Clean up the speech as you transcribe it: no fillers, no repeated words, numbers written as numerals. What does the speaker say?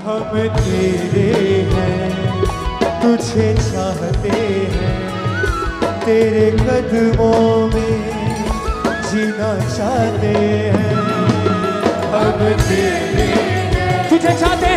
हम तेरे हैं, तुझे चाहते हैं, तेरे कदमों में जीना चाहते हैं। हम तेरे हैं, तुझे चाहते